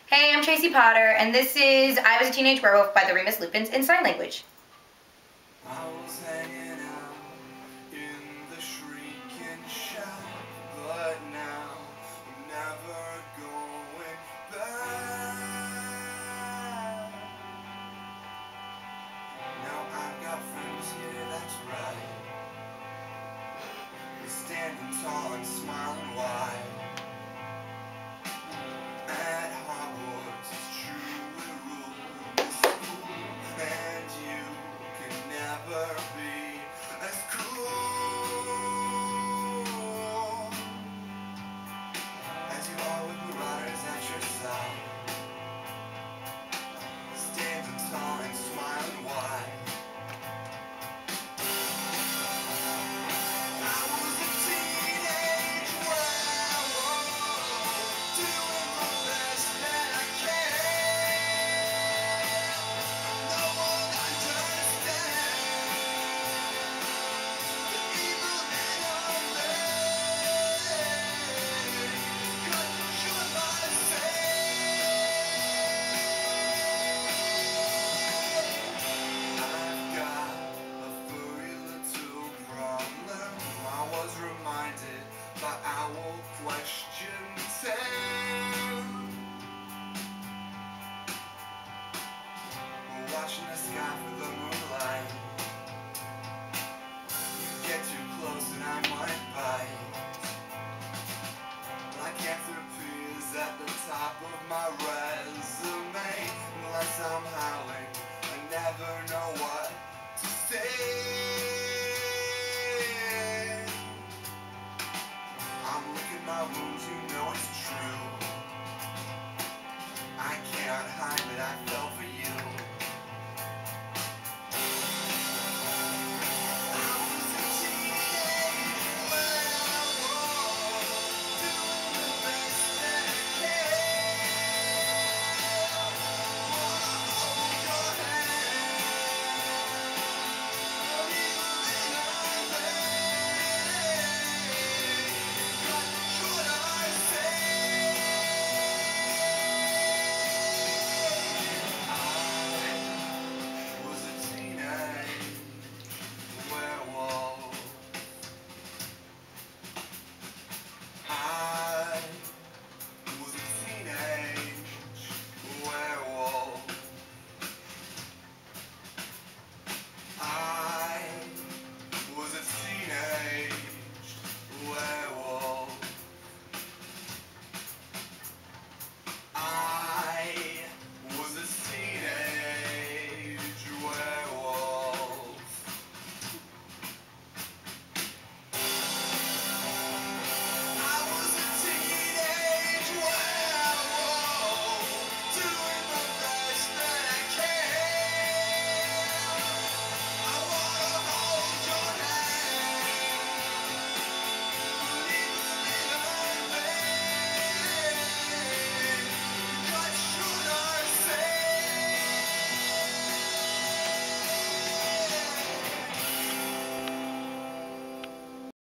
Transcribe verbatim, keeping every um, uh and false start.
Hey, I'm Tracy Potter, and this is I Was a Teenage Werewolf by the Remus Lupins in sign language. I was hanging out in the shrieking shop, but now I'm never going back. Now I've got friends here, that's right. They're standing tall and smiling wide. At Hogwarts, it's true we rule the school, and you can never be as cool as you are with marauders at your side, standing tall and smiling wide. I was a teenage werewolf, doing the best that I can. No one understands the evil in our man, 'cause you're my I've got a furry little problem. I was reminded by owl question ten. Watching the sky for the moonlight. You get too close and I might bite. Lycanthropy is at the top of my resume. Unless I'm howling, I never know what to say.